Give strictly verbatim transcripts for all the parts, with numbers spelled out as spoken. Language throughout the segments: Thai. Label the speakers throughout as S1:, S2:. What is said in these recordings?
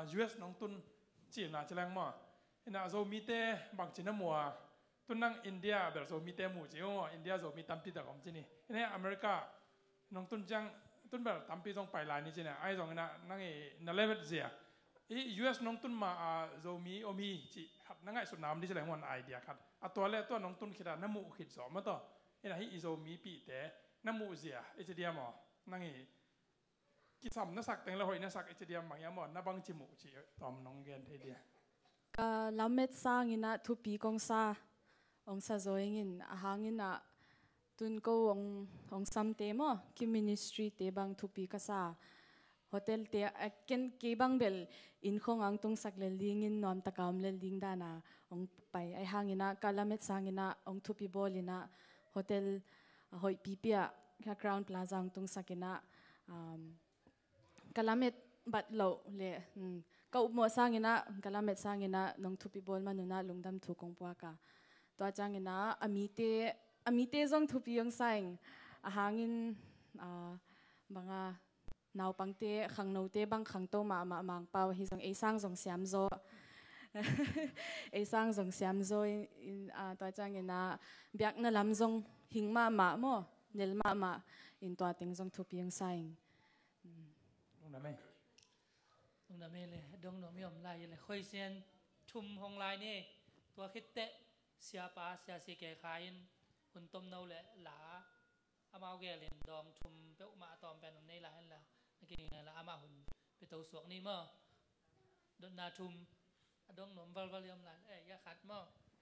S1: ยูเอสน้องตุนจีนน่าจะแรงมั้งน่าจะมีเตะบางจีนมัวตุนนั่งอินเดียแบบจะมีเตะหมู่จีนอ๋ออินเดียจะมีตั้มปีแต่ของจีนนี่เนี่ยอเมริกาน้องตุนจังตุนแบบตั้มปีตรงไปลายนี่จีนเนี่ยไอ้ตรงนั้นนั่งเอนั่นเลยแบบเสียอียูเอสน้องตุนมาจะมีโอมีจีขัดนั่งไอ้สุดน้ำที่จะแรงวันไอเดียขัดอ่ะตัวแรกตัวน้องตุนคิดว่าน้ำมูขิดสองมาต่อเนี่ยให้อีจะมีปีแต่น้ำมูเสียไอ้เจดียมอ๋อนั่งเอกิจสำนักสักแต่งละหอยนักสักไอเจดียมบางอย่างหมดนับบังจิมุจีตอมน้องเกนเทีย
S2: ก็ลำเม็ดสร้างอินะทุปีกงซาองซาโจยินอาหางอินะตุนก็ององซัมเตมอคิมินิสทรีเตบังทุปีกษาโฮเทลเตอเกนเกบังเบลอินคงอังตุงสักเลลิงินนอมตะกามเลลิงดานาองไปไอหางอินะก็ลำเม็ดสร้างอินะองทุปีบอลินะโฮเทลหอยปีเปียแค่กราวน์พลาซาตุงสักอินะก็ลำเม็ดบัดโลเลก็อุโมสร้างอินะก็ลำเม็ดสร้างอินะน้องทุปีบอลมานุนะลุงดำถูกกงปัวกะตัวจังอินะอามิเตอามิเตจงทุปียงไซงอาหางินบางอ่ะนาวปังเตขังนาวเตบางขังโตมามามังเปาฮิจงเอซังจงเสียมโซเอซังจงเสียมโซตัวจังอินะเบียกนั่นลำจงหิงมามาโมเนลมามาอินตัวติงจงทุปียงไซง
S1: ลุงดำไม่
S3: ลุงดำไม่เลยดงหนุ่มยอมลายเลยค่อยเซียนชุมหงลายนี่ตัวคิดเตะเสียป้าเสียสีแก่ขายหุ่นต้มเน่าเลยหลาอามาเกลียนดองชุมเปะมาตอมเป็นในหลายแล้วนักกินไงละอามาหุ่นไปตัวสวกนี่มั้งดนนาชุมดงหนุ่มวัลวัลยอมลายเอ้ยยาขัดมั้ง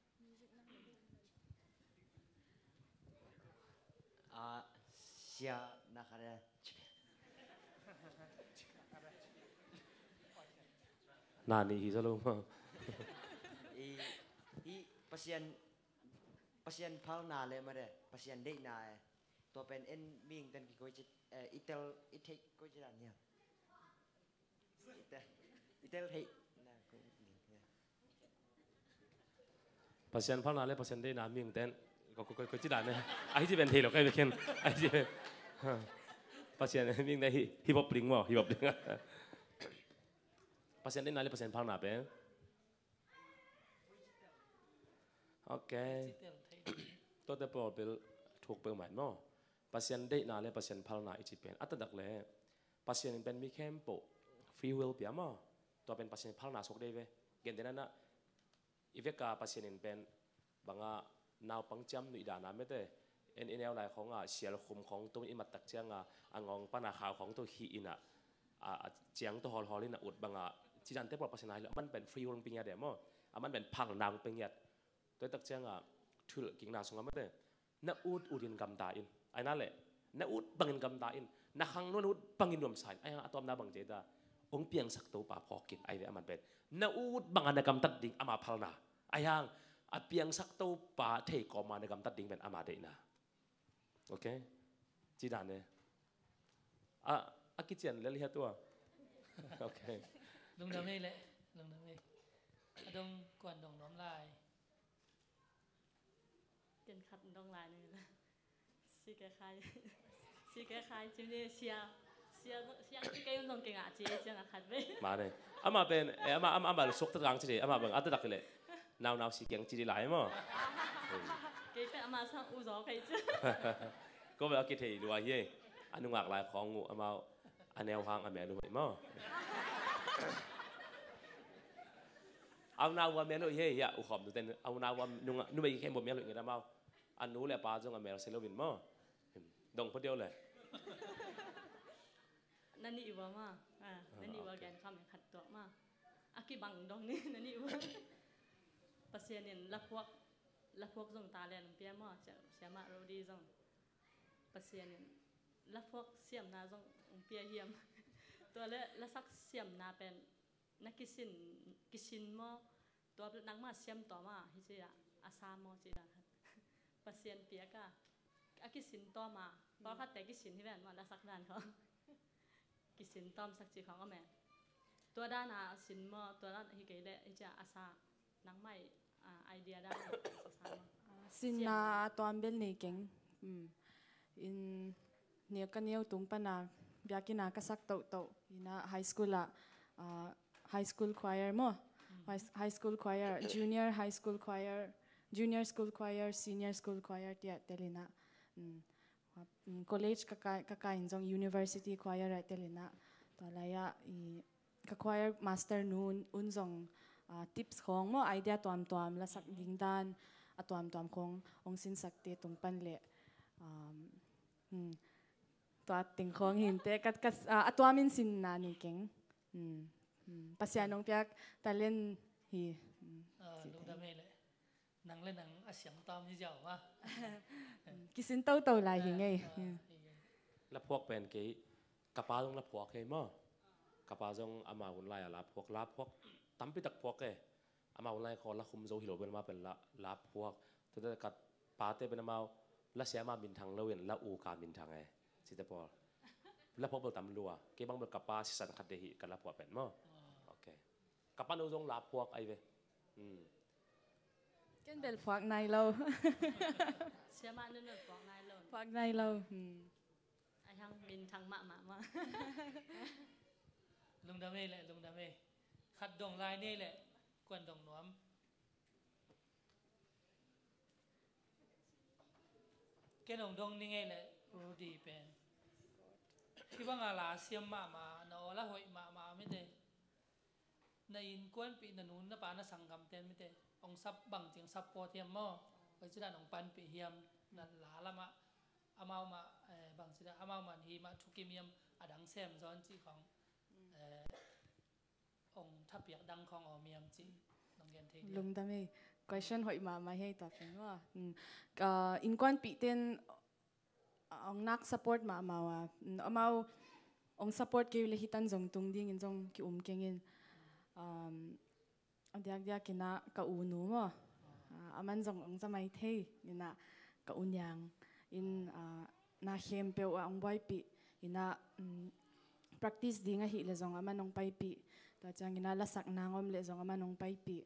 S4: อ่าเสียนะครับเนี่ย
S5: นานี่ฮิซาลุมั้ง
S4: อีอีpasien pasien phao nàเลยมาเลยpasienเด็กนายตัวเป็นเอ็นมิงเป็นกี่คนจะเอ่ออิตาลอิตาลีก็จะได้เนี่ยอิตาอิตาลีน่าก็เนี่ย
S5: pasien phao nàเลย pasien เด็กนามิงเต้นก็ก็ก็จะได้เนี่ยไอ้ที่เป็นเทลก็ไม่เข็นไอ้ที่เป็น pasien มิงได้ฮิปฮอปลิงมั้งฮิปฮอปลิงpasien เด็กนาเลย pasien phao nàเป็นโอเคตัวเด็กปอเป็นถูกเปิดใหม่เนาะพัศยันได้นาเลยพัศยันพาลนาอิจิเป็นอัตดักเลยพัศยันเป็นมีแคมป์โปฟรีวิลเปียมั้งตัวเป็นพัศยันพาลนาสกได้เว้ยเกินเดือนนั้นนะอีเวกาพัศยันเป็นบางอ่ะนาวปังจำหนุ่ยดานาไม่ได้เอ็นเอ็นเอลไลของอ่ะเสียลคุมของตัวอิมัดตักเจียงอ่ะอ่างองปนาขาวของตัวฮีอินะอ่ะเจียงตัวฮอลฮอลินะอุดบางอ่ะที่จันเตปอพัศยันแล้วมันเป็นฟรีวิลเป็นยังไงเดี๋ยวมั้งอ่ะมันเป็นพาลนางเป็นยังตัวตักเจียงอ่ะทุลกิ่งนาสงฆ์ไม่ได้น้าอูดอูดินกำตาอินไอ้นั่นแหละน้าอูดบังอินกำตาอินน้าขังนู้นอูดบังอินรวมสายไอ้อะตอมน้าบังเจดาองเปียงสักตัวป่าพอกินไอ้เนี่ยมันเป็นน้าอูดบังอันในกำตัดดิ่งอามาพลนาไอ้ยังอะเปียงสักตัวป่าเทกอมาในกำตัดดิ่งเป็นอามาเดนะโอเคจีดานเนี่ยอ่ะอากิเจียนเลี้ยตัวโอเค
S3: ลงดำนี่แหละลงดำนี่ดงกวนดงน้ำลาย
S2: เกินขัดดองลายนี่นะซีแกคายซีแกคายจิมนี่เสียเสียเสียที่แกยุ่งตรงเก่งอ่ะจีเจ้าหน้าขัดไป
S5: มาเลยอามาเป็นอามาอามาอามาสุกตะกังจีอามาเป็นอัตตักเลยนาวๆสีแกงจีหลายมั้ง
S2: เกี่เป็นอามาสั่งอุจจาระใช่
S5: ก็เวลากินเที่ยวดูอะไรอันนึงหลากหลายของงูอามาอันแนวทางอันแม่ดูไหมมั้งเอาหน้าว่าเมลุเฮียอุขอบดูเต้นเอาหน้าว่านุ่งนุ่งไปแค่บ่เมลุอย่างเงี้ยมั้งอันนู้นแหละป้าจงอเมริกาเซลวินมั้งดงพอเดียวเลย
S2: นั่นนี่อีว่ามาอ่านั่นนี่ว่าแกนคำขัดตัวมาอากิบังดองนี่นั่นนี่ว่าปัสยานินละพวกละพวกจงตาเลียนเปียมั้งจะเสียมาโรดีจงปัสยานินละพวกเสียมนาจงเปียเฮียมตัวเละละสักเสียมนาเป็นนักกิสินกิสินมั้งตัวนักมาเสียมต่อมาฮิจิระอาซามจิระปัสยานเปียกะอากิสินต่อมาเพราะเขาแต่กิสินที่แม่มาละสักด้านเขากิสินต้อมสักจีของก็แม่ตัวด้านอาสินมั้งตัวด้านฮิเกเละฮิจิระอาซานักไม่ไอเดียด้านสินนาตัวเบลนี่เก่งอินเนี่ยกันเนียวตุ้งปนักอยากกินนักสักโตโตอินะไฮสคูลละ high school choir mo high school choir junior high school choir junior school choir senior school choir tia telina college kaka kaka injong university choir right telina to laya i ka choir master nun unjong tips khong mo idea tuam tuam la sak dingdan atuam tuam khong ong sin sakte tung pan le um to ating khong hin te kat kas atuamin sin na ni keng pasianong piak talen hi
S3: lung da me le nang le nang a siam tam hi jaw wa
S2: kisin tau tau lai hi ngai
S5: la phok pen ke kapa jong la phok he mo kapa jong ama un lai la phok la phok tampi tak phok ke ama un lai kho la khum zo hi lo ben ma pen la la phok to da kat pa te ben ma la sia ma min thang lo wen la u ka min thang e si te por la phok bel tam lua ke bang bel kapa si san khat de hi ka la phok pen mo okay kapa no jong la phok ai ve
S2: ken bel phok nai lo
S6: sia ma nu nu phok nai lo
S2: phok nai lo
S6: ai hang min thang ma ma ma
S3: lung da me le lung da me khat dong lai ne le kwan dong nom ke nong dong ni nge le Rody pen khi bang ala siam ma ma no la hoi ma ma me de na in kwan pi na nun na pa na sangam ten me de ong sap bang jing sap po thiam mo oi chu da nong pan pi hiam na la la ma amau ma bang chu da amau man hi ma thukim yam adang sem zon chi khong ong thapiak dang khong om yam chi nong gen the
S2: lung da me question hoi ma ma hei ta pen wa in kwan pi ten ong nak support ma ma wa amau ong support ke le hitan jong tung ding in jong ki um kengin um adiak dia kina ka unu mo aman jong ong zamai thei ina ka unyang in na hem pe ong boy pi ina practice ding a hi le jong aman ong pai pi ta chang ina la sak nangom le jong aman ong pai pi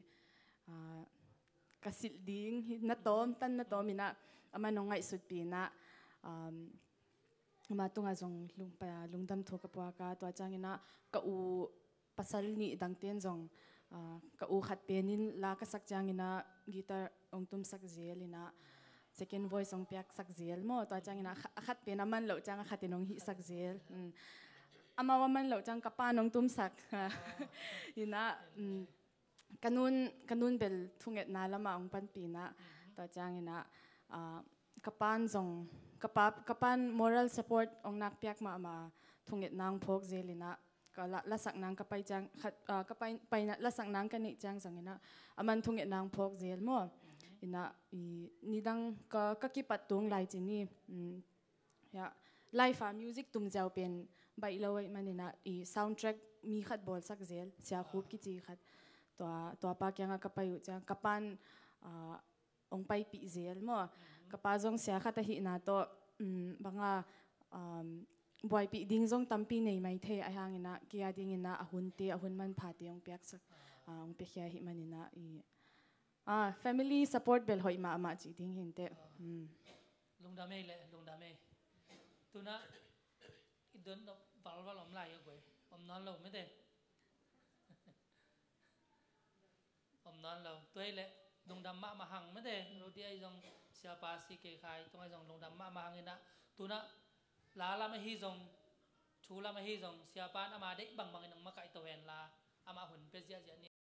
S2: kasil ding na tom tan na tom ina aman ong ngai sut pi na um matunga jong lung pa lungdam thoka pa ka to chang ina ka u pasal ni dang ten jong ka u khat penin la ka sak chang ina guitar ong tum sak zel ina second voice ong piak sak zel mo to chang ina khat pe na man lo chang khat enong hi sak zel amawa man lo chang ka pa nong tum sak ina kanun kanun bel thunget na lama ong pan pi na to chang ina kapan jong kapap kapan moral support ong nak piak ma ma thunget nang phok zelina kala lasak nang kapai chang kapai paina lasak nang kani chang sangina aman thunget nang phok zel mo ina i nidang ka kaki patung lai chini ya live music tum jaw pen bai lawai manina i soundtrack mi khat bol sak zel sia khup ki chi khat to to pa kyanga kapai chang kapan ong pai pi zel mo kapa jong sia khata hi na to banga boy pi ding jong tampi nei mai the a hangina kia ding ina ahun te ahun man pha te ong piak sak ong pe khia hi manina i a family support bel hoi ma ma chi ding hin te
S3: lung da me le lung da me tuna i don no bal bal om lai goi om non lo me de om non lo toi le lung dam ma ma hang me de Rody ai jong sia pa C K Khai tung ai jong lung dam ma ma hang ina tuna la la ma hi jong thu la ma hi jong sia pa na ma de bang bang nang ma kai to wen la ama hun pe sia sia